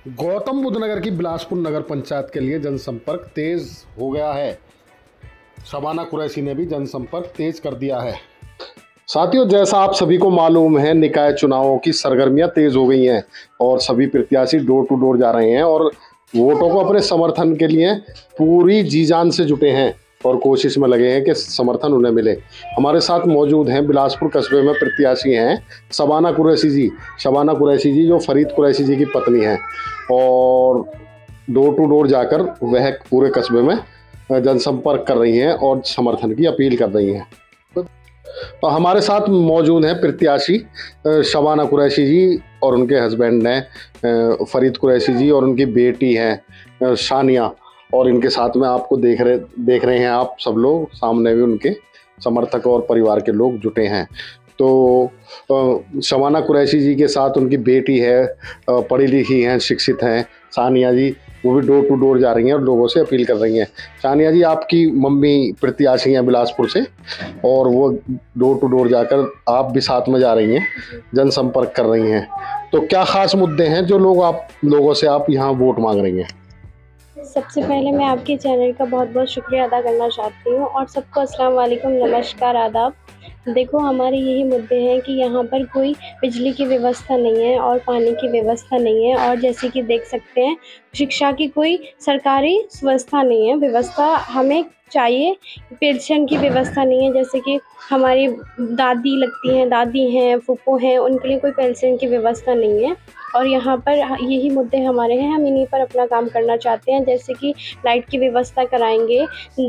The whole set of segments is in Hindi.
गौतम बुद्ध नगर की बिलासपुर नगर पंचायत के लिए जनसंपर्क तेज हो गया है। शबाना कुरैशी ने भी जनसंपर्क तेज कर दिया है। साथियों, जैसा आप सभी को मालूम है, निकाय चुनावों की सरगर्मियां तेज हो गई हैं और सभी प्रत्याशी डोर टू डोर जा रहे हैं और वोटों को अपने समर्थन के लिए पूरी जी जान से जुटे हैं और कोशिश में लगे हैं कि समर्थन उन्हें मिले। हमारे साथ मौजूद हैं बिलासपुर कस्बे में प्रत्याशी हैं शबाना कुरैशी जी। शबाना कुरैशी जी जो फरीद कुरैशी जी की पत्नी हैं और डोर टू डोर जाकर वह पूरे कस्बे में जनसंपर्क कर रही हैं और समर्थन की अपील कर रही हैं। तो हमारे साथ मौजूद हैं प्रत्याशी शबाना कुरैशी जी और उनके हस्बैंड हैं फरीद कुरैशी जी और उनकी बेटी है शानिया। और इनके साथ में आपको देख रहे हैं आप सब लोग, सामने भी उनके समर्थक और परिवार के लोग जुटे हैं। तो शबाना कुरैशी जी के साथ उनकी बेटी है, पढ़ी लिखी हैं, शिक्षित हैं सानिया जी, वो भी डोर टू डोर जा रही हैं और लोगों से अपील कर रही हैं। सानिया जी, आपकी मम्मी प्रत्याशी हैं बिलासपुर से और वो डोर टू डोर जाकर आप भी साथ में जा रही हैं, जनसंपर्क कर रही हैं। तो क्या खास मुद्दे हैं जो लोगों से आप यहाँ वोट मांग रही हैं? सबसे पहले मैं आपके चैनल का बहुत बहुत शुक्रिया अदा करना चाहती हूँ और सबको अस्सलाम वालेकुम, नमस्कार, आदाब। देखो, हमारे यही मुद्दे हैं कि यहाँ पर कोई बिजली की व्यवस्था नहीं है और पानी की व्यवस्था नहीं है और जैसे कि देख सकते हैं शिक्षा की कोई सरकारी व्यवस्था नहीं है। व्यवस्था हमें चाहिए, पेंशन की व्यवस्था नहीं है। जैसे कि हमारी दादी लगती हैं, दादी हैं, फूफो हैं, उनके लिए कोई पेंशन की व्यवस्था नहीं है और यहाँ पर यही मुद्दे हमारे हैं। हम इन्हीं पर अपना काम करना चाहते हैं। जैसे कि लाइट की व्यवस्था कराएंगे,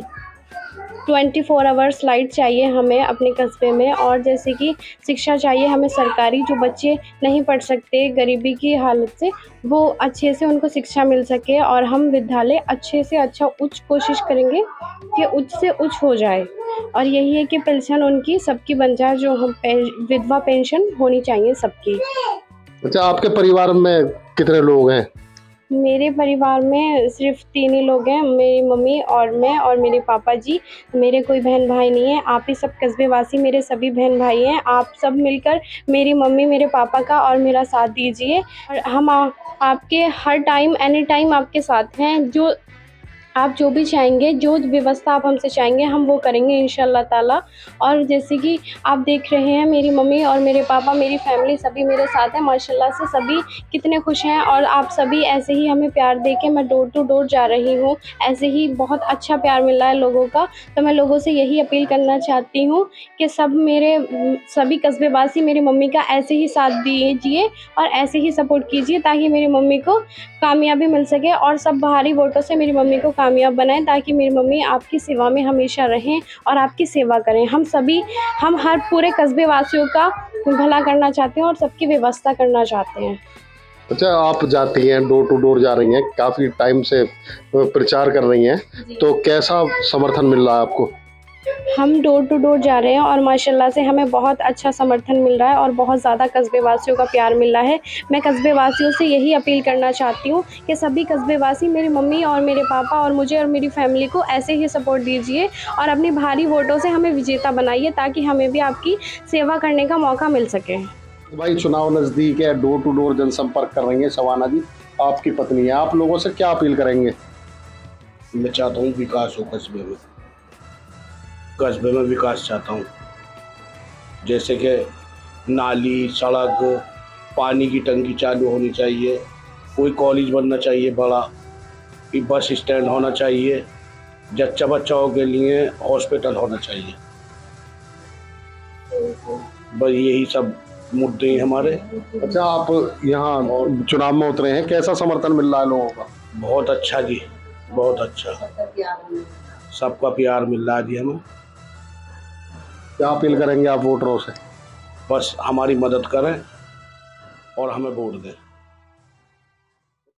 24 आवर्स लाइट चाहिए हमें अपने कस्बे में। और जैसे कि शिक्षा चाहिए हमें सरकारी, जो बच्चे नहीं पढ़ सकते गरीबी की हालत से, वो अच्छे से उनको शिक्षा मिल सके और हम विद्यालय अच्छे से अच्छा उच्च कोशिश करेंगे कि उच्च से उच्च हो जाए। और यही है कि पेंशन उनकी सबकी बन जाए, जो हम विधवा पेंशन होनी चाहिए सबकी। अच्छा, आपके परिवार में कितने लोग हैं? मेरे परिवार में सिर्फ 3 ही लोग हैं, मेरी मम्मी और मैं और मेरे पापा जी। मेरे कोई बहन भाई नहीं है। आप ही सब कस्बे वासी मेरे सभी बहन भाई हैं। आप सब मिलकर मेरी मम्मी, मेरे पापा का और मेरा साथ दीजिए और हम आपके हर टाइम, एनी टाइम आपके साथ हैं। जो आप जो भी चाहेंगे, जो व्यवस्था आप हमसे चाहेंगे, हम वो करेंगे इंशाल्लाह ताला। और जैसे कि आप देख रहे हैं, मेरी मम्मी और मेरे पापा, मेरी फैमिली सभी मेरे साथ हैं माशाल्लाह से। सभी कितने खुश हैं और आप सभी ऐसे ही हमें प्यार देके, मैं डोर टू डोर जा रही हूँ, ऐसे ही बहुत अच्छा प्यार मिल रहा है लोगों का। तो मैं लोगों से यही अपील करना चाहती हूँ कि सभी कस्बेवासी मेरी मम्मी का ऐसे ही साथ दीजिए और ऐसे ही सपोर्ट कीजिए ताकि मेरी मम्मी को कामयाबी मिल सके और सब बाहरी वोटों से मेरी मम्मी को कामयाब बनाएं, ताकि मेरी मम्मी आपकी सेवा में हमेशा रहें और आपकी सेवा करें। हम हर पूरे कस्बे वासियों का भला करना चाहते हैं और सबकी व्यवस्था करना चाहते हैं। अच्छा, आप जाती हैं, डोर टू डोर जा रही हैं, काफ़ी टाइम से प्रचार कर रही हैं, तो कैसा समर्थन मिल रहा है आपको? हम डोर टू डोर जा रहे हैं और माशाल्लाह से हमें बहुत अच्छा समर्थन मिल रहा है और बहुत ज़्यादा कस्बे वासियों का प्यार मिल रहा है। मैं कस्बे वासियों से यही अपील करना चाहती हूँ कि सभी कस्बे वासी मेरी मम्मी और मेरे पापा और मुझे और मेरी फैमिली को ऐसे ही सपोर्ट दीजिए और अपनी भारी वोटों से हमें विजेता बनाइए ताकि हमें भी आपकी सेवा करने का मौका मिल सके। भाई, चुनाव नज़दीक है, डोर टू डोर जनसंपर्क कर रही हैं शबाना जी, आपकी पत्नी है, आप लोगों से क्या अपील करेंगे? मैं चाहता हूँ विकास हो कस्बे में विकास चाहता हूँ। जैसे कि नाली, सड़क, पानी की टंकी चालू होनी चाहिए, कोई कॉलेज बनना चाहिए बड़ा, बस स्टैंड होना चाहिए, जच्चा बच्चाओं के लिए हॉस्पिटल होना चाहिए। बस यही सब मुद्दे हैं हमारे। अच्छा, आप यहाँ चुनाव में उतरे हैं, कैसा समर्थन मिल रहा है लोगों का? बहुत अच्छा जी, बहुत अच्छा, सबका प्यार मिल रहा है जी हमें। क्या अपील करेंगे आप वोटरों से? बस हमारी मदद करें और हमें वोट दें।